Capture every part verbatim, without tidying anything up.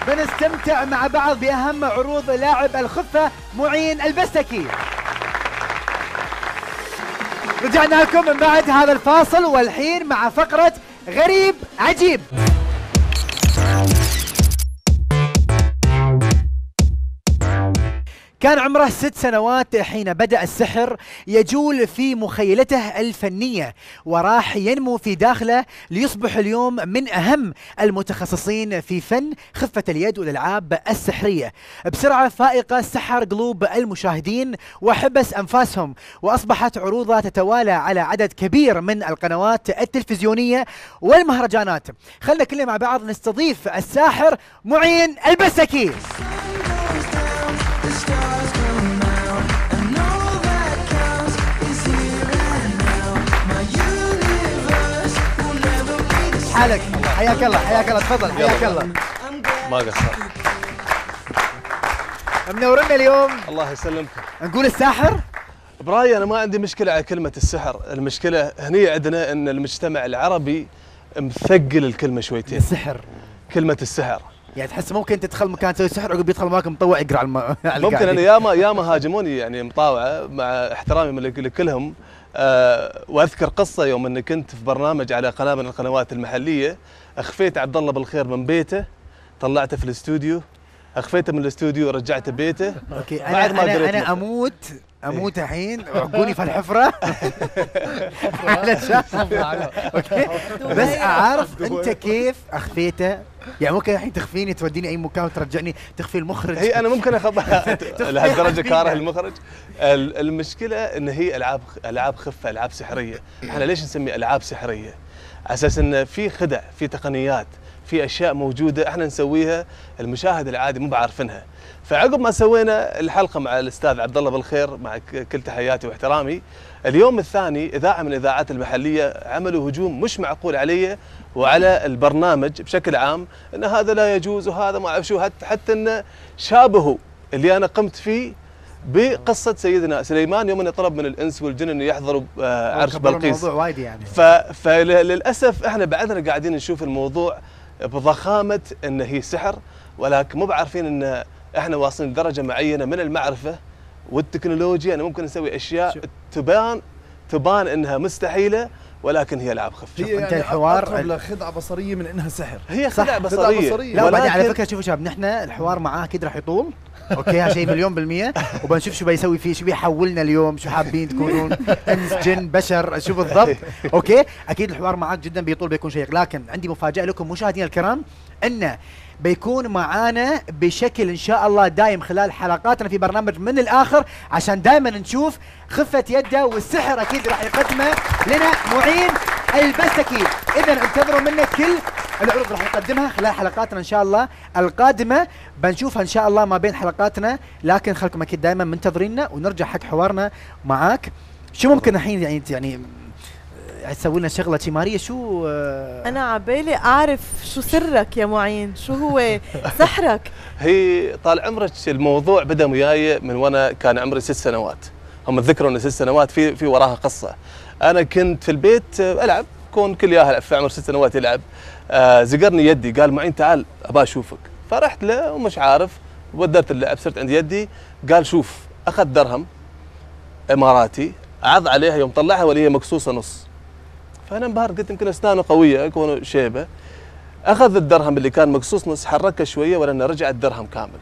بنستمتع مع بعض بأهم عروض لاعب الخفة معين البستكي. رجعنا لكم من بعد هذا الفاصل، والحين مع فقرة غريب عجيب. كان عمره ست سنوات حين بدأ السحر يجول في مخيلته الفنية، وراح ينمو في داخله ليصبح اليوم من أهم المتخصصين في فن خفة اليد والألعاب السحرية. بسرعة فائقة سحر قلوب المشاهدين وحبس أنفاسهم، وأصبحت عروضه تتوالى على عدد كبير من القنوات التلفزيونية والمهرجانات. خلنا كلنا مع بعض نستضيف الساحر معين البستكي. حالك، حياك الله حياك الله، تفضل حياك الله. ما قصرت. منورنا اليوم. الله يسلمك. نقول الساحر؟ براي انا ما عندي مشكله على كلمه السحر، المشكله هني عندنا ان المجتمع العربي مثقل الكلمه شويتين. السحر. كلمه السحر. يعني تحس ممكن تدخل مكان تسوي سحر ويقول بيدخل معاك مطوع يقرا على ممكن انا ياما ياما هاجموني يعني مطاوعه، مع احترامي لكلهم. أه واذكر قصه يوم اني كنت في برنامج على قناه من القنوات المحليه، اخفيت عبد الله بالخير من بيته، طلعته في الاستوديو، اخفيته من الاستوديو ورجعته بيته. اوكي انا انا, أنا اموت اموت الحين وعقوني في الحفره اوكي، بس اعرف انت كيف اخفيته. يعني ممكن الحين تخفيني توديني اي مكان وترجعني تخفي المخرج. هي انا ممكن اخبها لهالدرجه كاره المخرج. المشكله ان هي العاب العاب خفه، العاب سحريه. احنا ليش نسمي العاب سحريه؟ على اساس ان في خدع، في تقنيات، في اشياء موجوده احنا نسويها المشاهد العادي مو بعارفينها. فعقب ما سوينا الحلقه مع الاستاذ عبد الله بالخير، مع كل تحياتي واحترامي، اليوم الثاني اذاعه من الاذاعات المحليه عملوا هجوم مش معقول علي وعلى البرنامج بشكل عام، ان هذا لا يجوز وهذا ما اعرف شو، حتى حتى انه شابهوا اللي انا قمت فيه بقصه سيدنا سليمان يوم انه طلب من الانس والجن انه يحضروا عرش بلقيس. الموضوع وايد يعني. فللاسف احنا بعدنا قاعدين نشوف الموضوع بضخامه انه هي سحر، ولكن مو بعارفين ان احنا واصلين لدرجه معينه من المعرفه والتكنولوجيا ان ممكن نسوي اشياء تبان تبان انها مستحيله، ولكن هي العاب خفه. هي يعني الحوار لخدعه بصريه من انها سحر. هي خدعه بصريه. بصريه. لا وبعدين على فكره شوفوا شباب، نحن الحوار معاه اكيد راح يطول. اوكي هذا شيء مليون بالمية، وبنشوف شو بيسوي فيه، شو بيحولنا اليوم، شو حابين تكونون، انس جن بشر، شو بالضبط. اوكي اكيد الحوار معاك جدا بيطول بيكون شيق، لكن عندي مفاجاه لكم مشاهدينا الكرام، انه بيكون معانا بشكل ان شاء الله دايم خلال حلقاتنا في برنامج من الاخر، عشان دائما نشوف خفه يده والسحر اكيد راح يقدمه لنا معين البستكي. اذا انتظروا منا كل العروض راح يقدمها خلال حلقاتنا ان شاء الله القادمه، بنشوفها ان شاء الله ما بين حلقاتنا، لكن خلكم اكيد دائما منتظريننا ونرجع حق حوارنا معاك. شو ممكن الحين يعني يعني تسوي لنا شغله شماريه؟ شو آه انا عبالي اعرف شو سرك يا معين، شو هو سحرك؟ هي طال عمرك الموضوع بدا وياي من وانا كان عمري ست سنوات. هم تذكروا ان ست سنوات في في وراها قصه. انا كنت في البيت العب، كون كل ياهل في عمر ست سنوات يلعب. آه زقرني يدي، قال معين تعال ابى اشوفك، فرحت له ومش عارف، ودرت اللعب، صرت عند يدي، قال شوف، اخذ درهم اماراتي عض عليها، يوم طلعها ولا هي مقصوصه نص. فانا انبهرت، قلت يمكن اسنانه قويه كونه شيبه. اخذ الدرهم اللي كان مقصوص نص، حركه شويه ولانه رجع الدرهم كامل.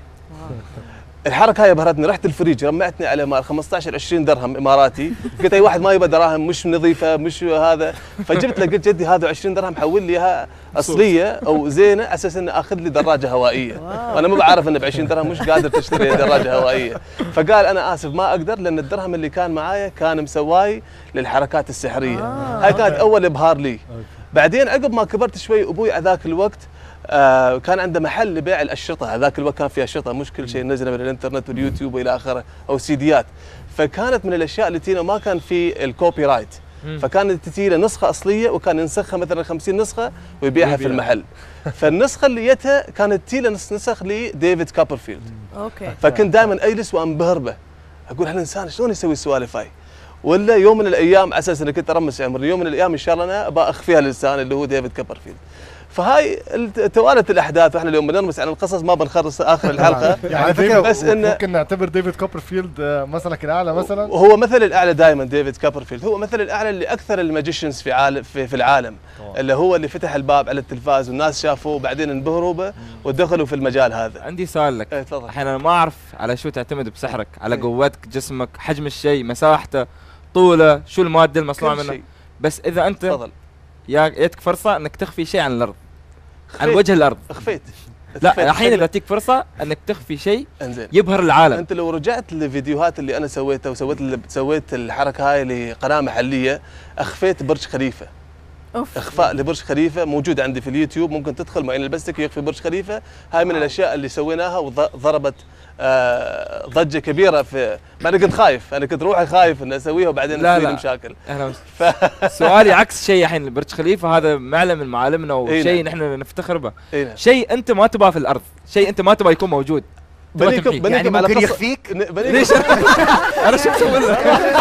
الحركه هاي ابهرتني، رحت الفريج رمعتني على مال خمسطعش عشرين درهم اماراتي، قلت اي واحد ما يبى دراهم مش نظيفه مش هذا، فجبت له قلت جدي هذا عشرين درهم حول لي اياها اصليه او زينه على اساس انه اخذ لي دراجه هوائيه، وانا مو بعرف انه ب عشرين درهم مش قادر تشتري دراجه هوائيه. فقال انا اسف ما اقدر، لان الدرهم اللي كان معايا كان مسواي للحركات السحريه. هاي كانت اول ابهار لي. بعدين عقب ما كبرت شوي، ابوي على ذاك الوقت آه كان عنده محل لبيع الاشرطه، هذاك الوقت كان في اشرطه مش كل شيء نزله من الانترنت واليوتيوب والى اخره او سيديات، فكانت من الاشياء اللي تينا ما كان في الكوبي رايت، فكانت تجي له نسخه اصليه وكان ينسخها مثلا خمسين نسخه ويبيعها في المحل. فالنسخه اللي جتها كانت تجي له نسخ لديفيد كوبرفيلد. اوكي. فكنت دائما اجلس وانبهر به، اقول هالانسان شلون يسوي السوالف هاي؟ ولا يوم من الايام على اساس اني كنت ارمس عمري، يوم من الايام ان شاء الله انا ابى اخفيها للانسان اللي هو ديفيد كوبرفيلد. فهاي توالت الاحداث، واحنا اليوم بنرمس عن القصص ما بنخلص اخر الحلقه. يعني فكره بس انه ممكن نعتبر ديفيد كوبرفيلد مثلك الاعلى مثلا. هو مثل الاعلى دائما ديفيد كوبرفيلد، هو مثل الاعلى لاكثر الماجيشنز في عالم في, في العالم، أوه. اللي هو اللي فتح الباب على التلفاز والناس شافوه وبعدين انبهروا به ودخلوا في المجال هذا. عندي سؤال لك. ايه تفضل. الحين انا ما اعرف على شو تعتمد بسحرك، على قوتك، جسمك، حجم الشيء، مساحته، طوله، شو الماده المصنوعه منه، بس اذا انت تفضل جاتك فرصه انك تخفي شيء عن الارض، عن وجه الارض، اخفيت. لا الحين اذا تجيك فرصه انك تخفي شيء انزين يبهر العالم. انت لو رجعت للفيديوهات اللي انا سويتها وسويت اللي سويت الحركه هاي لقناه محليه، اخفيت برج خليفه. أوف. اخفاء لبرج خليفه موجود عندي في اليوتيوب، ممكن تدخل معين البستك يخفي برج خليفه. هاي من الاشياء اللي سويناها وضربت آه ضجه كبيره. في ما انا كنت خايف، انا كنت روحي خايف اني اسويها وبعدين تصير لي مشاكل. انا ف... سؤالي عكس شيء الحين. برج خليفه هذا معلم من معالمنا وشيء نحن نفتخر به. شيء انت ما تبغاه في الارض، شيء انت ما تبغى يكون موجود. بنيكم بنيكم يعني ممكن يخفيك. ليش؟ انا شو مسوي لك؟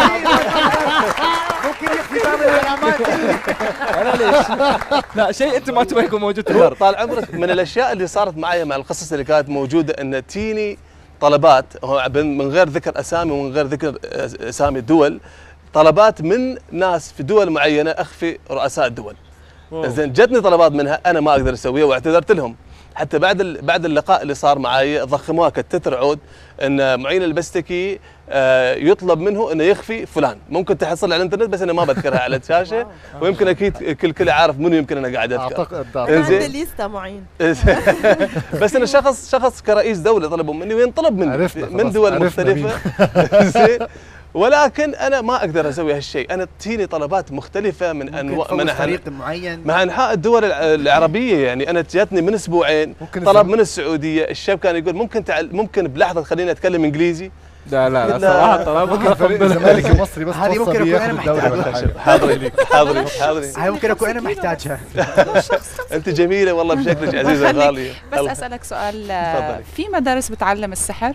ممكن يخفي بعض العلامات. انا ليش؟ لا شيء انت ما تبغى يكون موجود في الارض. طال عمرك من الاشياء اللي صارت معي مع القصص اللي كانت موجوده ان تيني طلبات من غير ذكر اسامي ومن غير ذكر اسامي دول، طلبات من ناس في دول معينه اخفي رؤساء الدول. زين جتني طلبات منها انا ما اقدر اسويها واعتذرت لهم. حتى بعد بعد اللقاء اللي صار معي ضخموها كتتر عود ان معين البستكي يطلب منه انه يخفي فلان، ممكن تحصل على الانترنت بس انا ما بذكرها على الشاشه، ويمكن اكيد كل كل عارف منو يمكن انا قاعد اذكر. اعتقد عندي ليسته معين. بس انا شخص شخص كرئيس دوله طلبوا مني وينطلب مني من دول مختلفه. زين ولكن انا ما اقدر اسوي هالشيء، انا تجيني طلبات مختلفه من انواع من فريق معين مع انحاء الدول العربيه. يعني انا جاتني من اسبوعين طلب من السعوديه، الشاب كان يقول ممكن تعال ممكن بلحظه تخليني اتكلم انجليزي. لا لا لا صراحه طلب ممكن فريق الزمالك المصري بس هذه ممكن اكون انا محتاجها. حاضرين حاضرين حاضرين هاي ممكن اكون انا محتاجها. انت جميله والله بشكلك عزيزه غاليه. بس اسالك سؤال، في مدارس بتعلم السحر؟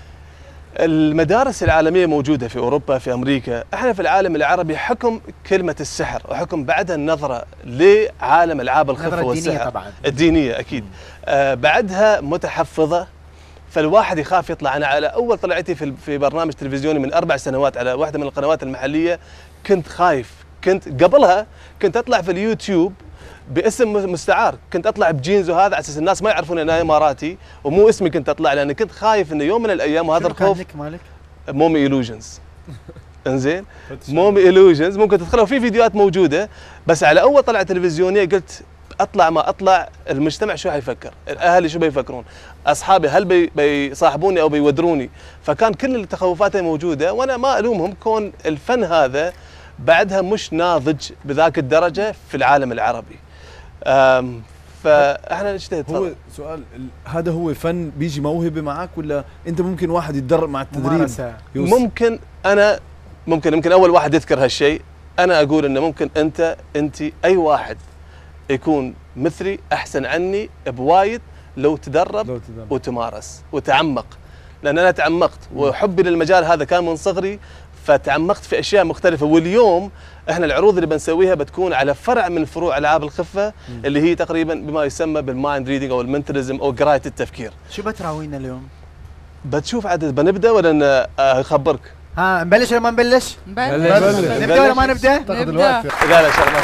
المدارس العالمية موجودة في أوروبا في أمريكا. احنا في العالم العربي حكم كلمة السحر وحكم بعدها النظرة لعالم ألعاب الخفة والسحر طبعا الدينية أكيد. آه بعدها متحفظة، فالواحد يخاف يطلع. أنا على أول طلعتي في في برنامج تلفزيوني من أربع سنوات على واحدة من القنوات المحلية كنت خايف. كنت قبلها كنت أطلع في اليوتيوب باسم مستعار، كنت اطلع بجينز وهذا على اساس الناس ما يعرفون ان انا اماراتي ومو اسمي كنت اطلع، لان كنت خايف انه يوم من الايام وهذا الخوف. مالك مومي ايلوجنز. انزين مومي ايلوجنز ممكن تدخلوا في فيديوهات موجوده، بس على اول طلعه تلفزيونيه قلت اطلع ما اطلع المجتمع شو حيفكر، اهلي شو بيفكرون، اصحابي هل بي بيصاحبوني او بيودروني. فكان كل التخوفات موجوده، وانا ما الومهم كون الفن هذا بعدها مش ناضج بذاك الدرجه في العالم العربي. أم فاحنا نجتهد. هو سؤال، هذا هو فن بيجي موهبه معك ولا انت ممكن واحد يتدرب مع التدريب؟ ممكن انا ممكن يمكن اول واحد يذكر هالشيء. انا اقول انه ممكن انت انت اي واحد يكون مثلي احسن عني بوايد لو تدرب, لو تدرب وتمارس وتعمق. لان انا تعمقت وحبي للمجال هذا كان من صغري، فتعمقت في اشياء مختلفه. واليوم احنا العروض اللي بنسويها بتكون على فرع من فروع العاب الخفه اللي هي تقريبا بما يسمى بالمايند ريدنج او المنتاليزم او قرايه التفكير. شو بتراوينا اليوم؟ بتشوف عدد. بنبدا ولا اخبرك؟ ها نبلش ولا ما نبلش؟ نبلش. نبدا ولا ما نبدا؟ نبدا. لا لا شغله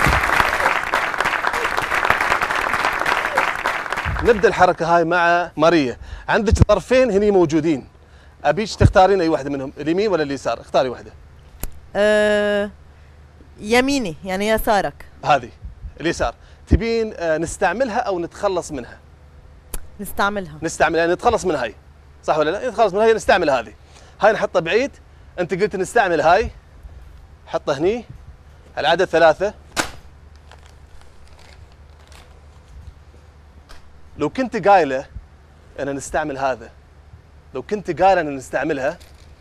نبدا الحركه هاي مع ماريا. عندك ظرفين هني موجودين، ابيك تختارين اي واحده منهم، اليمين ولا اليسار؟ اختاري واحده. أه يميني يعني يسارك. هذه اليسار. تبين آه نستعملها او نتخلص منها؟ نستعملها. نستعملها نتخلص من هاي، صح ولا لا؟ نتخلص من هاي نستعمل هذه. هاي نحطها بعيد. انت قلت نستعمل هاي، حطها هني على عدد ثلاثه. لو كنت قايله انا نستعمل هذا، لو كنت قايله ان نستعملها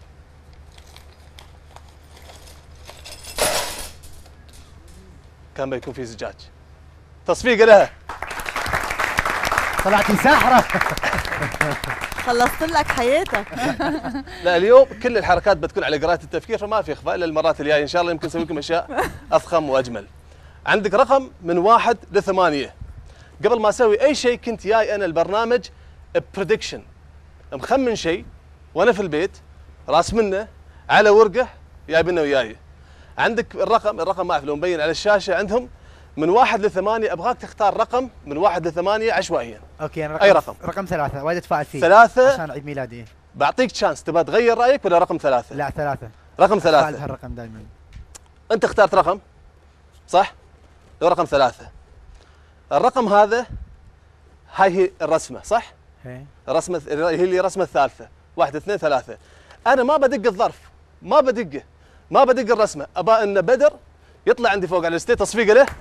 كان بيكون في زجاج. تصفيق لها. طلعتي ساحره. خلصت لك حياتك. لا اليوم كل الحركات بتكون على قراءة التفكير، فما في اخفاء. الا المرات الجايه ان شاء الله يمكن نسوي لكم اشياء اضخم واجمل. عندك رقم من واحد لثمانيه. قبل ما اسوي اي شيء كنت جاي انا البرنامج بريدكشن، مخمن شيء وانا في البيت راس منه على ورقه جايبينه وياي. عندك الرقم، الرقم ما اعرف لو مبين على الشاشه عندهم من واحد لثمانية، ابغاك تختار رقم من واحد لثمانية عشوائيا. اوكي انا رقم اي رقم؟ رقم ثلاثة، وايد اتفائل فيه. ثلاثة عشان عيد ميلادي. بعطيك تشانس، تبغى تغير رايك ولا رقم ثلاثة؟ لا ثلاثة. رقم ثلاثة. اتفائل بهالرقم دائما. انت اخترت رقم صح؟ لو رقم ثلاثة. الرقم هذا هاي هي الرسمة صح؟ هي الرسمة هي اللي رسمة الثالثة، واحد اثنين ثلاثة. أنا ما بدق الظرف، ما بدقه، ما بدق الرسمة، أبى إن بدر يطلع عندي فوق على الستيج، تصفيقة له.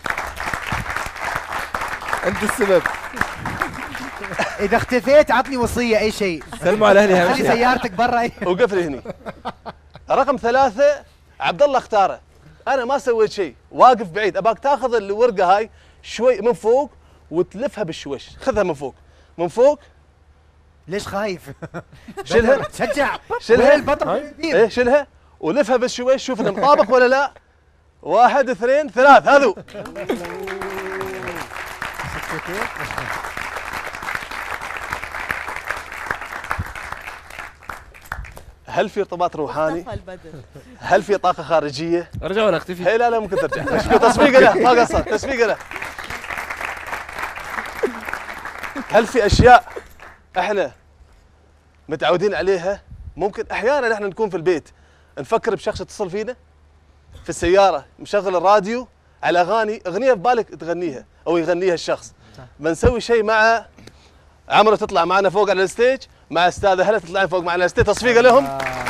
انت السبب. اذا اختفيت عطني وصية اي شيء. سلموا على اهلي اهم خلي شيء. سيارتك برا. اي وقف لي هني. رقم ثلاثة عبد الله اختاره، أنا ما سويت شيء، واقف بعيد، أباك تاخذ الورقة هاي شوي من فوق وتلفها بالشوش، خذها من فوق، من فوق. ليش خايف؟ شيلها، شجع، شيلها. وين البطل؟ ايه شيلها ولفها بالشويش، شوف انه مطابق ولا لا. واحد اثنين ثلاث، هذو. هل في ارتباط روحاني؟ اختفى البدر. هل في طاقة خارجية؟ ارجع ولا اختفي؟ هي لا لا ممكن ترجع. تصفيقة له، ما قصر، تصفيقة له. هل في اشياء احنا متعودين عليها؟ ممكن احيانا احنا نكون في البيت نفكر بشخص يتصل فينا في السياره، مشغل الراديو على اغاني، اغنيه في بالك تغنيها او يغنيها الشخص. بنسوي شيء مع عمرو، تطلع معنا فوق على الستيج، مع استاذه هلا تطلعين فوق معنا على الستيج، تصفيقه لهم.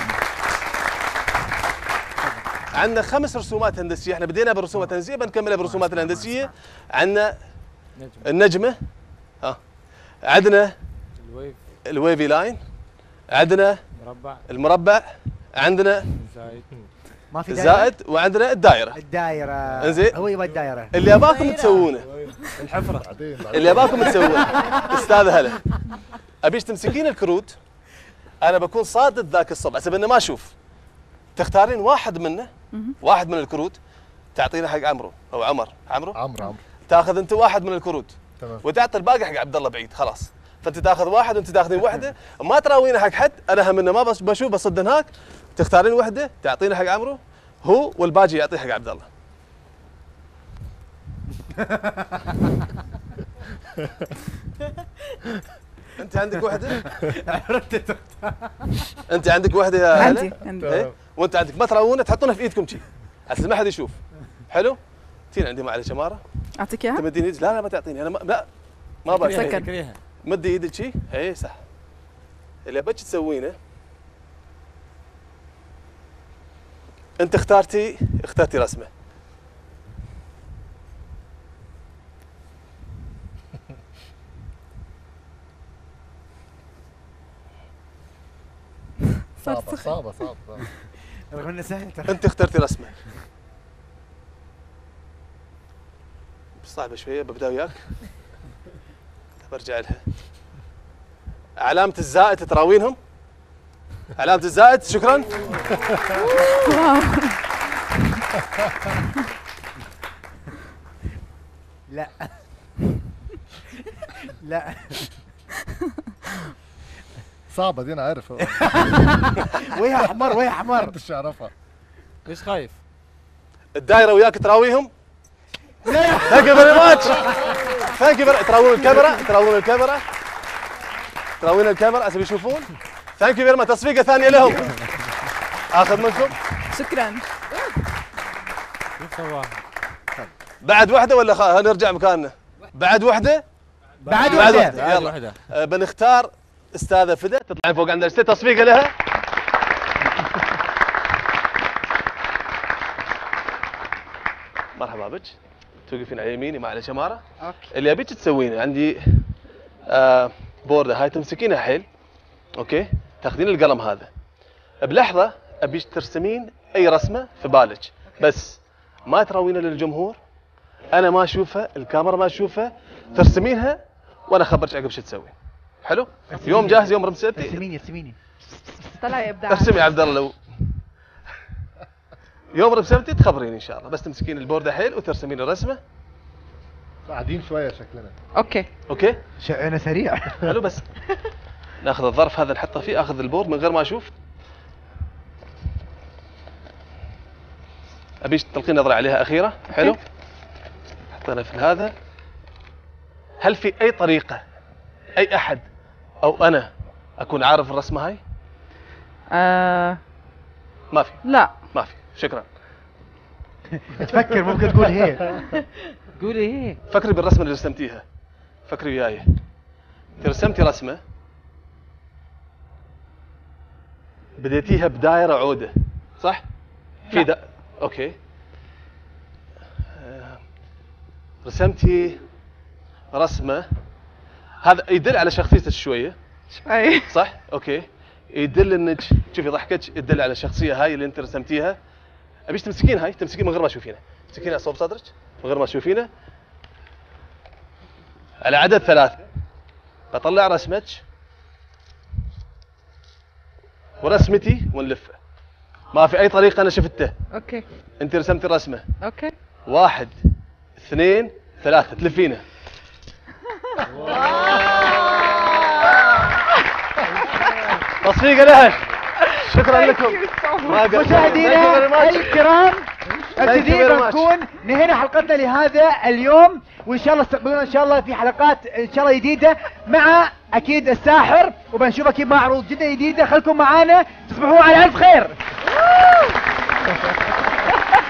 عندنا خمس رسومات هندسيه، احنا بدينا بالرسومات الهندسيه بنكملها بالرسومات الهندسيه. عندنا النجمه، ها عندنا الويف، الويفي لاين، عندنا مربع، المربع، عندنا زايد، ما في دايرة؟ الزائد، وعندنا الدائره. الدايرة. انزين. هو يبغى الدايرة. اللي اباكم تسوونه، الحفره، اللي اباكم تسوونه استاذ هلا، ابيش تمسكين الكروت، انا بكون صادد ذاك الصبح حسب انه ما اشوف، تختارين واحد منه، واحد من الكروت تعطينه حق عمرو او عمر، عمرو عمرو عمرو تاخذ انت واحد من الكروت تمام، وتعطي الباقي حق عبد الله بعيد، خلاص. فانت تاخذ واحد وانت تاخذين وحده، ما تراوينه حق حد، انا هم انه ما بس بشوف بصد هناك، تختارين وحده تعطينه حق عمرو هو، والباقي يعطيه حق عبد الله. انت عندك وحده؟ انت عندك وحده يا هلا؟ عندي عندي ايه؟ وانت عندك، ما تراوونه تحطونها في ايدكم شي عشان ما حد يشوف. حلو؟ تين عندي معلش اماره، اعطيك اياها؟ تمدين ايدك، لا لا ما تعطيني، انا ما لا ما باقي. سكن. مدي ايدك شي، اي صح. اللي ابيك تسوينه، انت اختارتي اخترتي رسمه. صعبة صعبة صعبة. رغم انه سهل ترى. انت اخترتي رسمه صعبه شويه، ببدا وياك برجع لها. علامه الزائد تراوينهم، علامه الزائد، شكرا. لا لا صعبة دي انا عارف. ويها حمر ويها حمر. محدش يعرفها. ليش خايف؟ الدائره وياك تراويهم. ثانك يو فيري ماتش. ثانك يو تراوون الكاميرا، تراوون الكاميرا، تراوين الكاميرا عشان يشوفون. ثانك يو فيري ماتش. تصفيقه ثانيه لهم. اخذ منكم. شكرا. كيف سواها؟ بعد واحده ولا خ... نرجع مكاننا؟ بعد واحده؟ بعد بعد واحدة. واحده. يلا آه بنختار استاذه فدا تطلعين فوق عندنا الستيج، تصفيقه لها. مرحبا بك، توقفين على يميني مع الشماره. اوكي. اللي ابيك تسوينه عندي آه بورده هاي تمسكينها حيل، اوكي؟ تاخذين القلم هذا بلحظه ابيك ترسمين اي رسمه في بالك، بس ما تراوينها للجمهور، انا ما اشوفها، الكاميرا ما تشوفها، ترسمينها وانا اخبرك عقب شو تسوي. حلو؟ يوم جاهز، يوم رسمتي ارسميني ارسميني. طلع يا ابداع. ارسمي يا عبد الله. لو يوم رسمتي تخبريني ان شاء الله، بس تمسكين البورده حيل وترسمين الرسمه. قاعدين شويه شكلنا. اوكي اوكي انا سريع. حلو بس ناخذ الظرف هذا نحطه فيه، اخذ البورد من غير ما اشوف. ابيش تلقين نظره عليها اخيره. حلو حطينا في هذا. هل في اي طريقه اي احد او انا اكون عارف الرسمه هاي؟ آه ما في. لا ما في. شكرا. تفكر ممكن تقول هيك. قولي ايه. فكري بالرسمه اللي رسمتيها، فكري وياي. انت رسمتي رسمه بديتيها بدائره عوده صح؟ في دا... اوكي. رسمتي رسمه، هذا يدل على شخصيتك شويه شوي صح؟ اوكي. يدل انك شوفي ضحكك يدل على الشخصيه هاي اللي انت رسمتيها. ابيش تمسكين هاي، تمسكين من غير ما تشوفينها، تمسكينها صوب صدرك من غير ما تشوفينها. على عدد ثلاثة بطلع رسمك ورسمتي ونلفه. ما في اي طريقه انا شفته. اوكي انت رسمتي الرسمه. اوكي واحد اثنين ثلاثة تلفينه. تصفيقه لها. شكرا لكم مشاهدينا الكرام، ابتدينا نكون نهينا حلقتنا لهذا اليوم، وان شاء الله استقبلونا ان شاء الله في حلقات ان شاء الله جديده مع اكيد الساحر، وبنشوف اكيد مع عروض جدا جديده. خلكم معانا، تصبحوا على الف خير.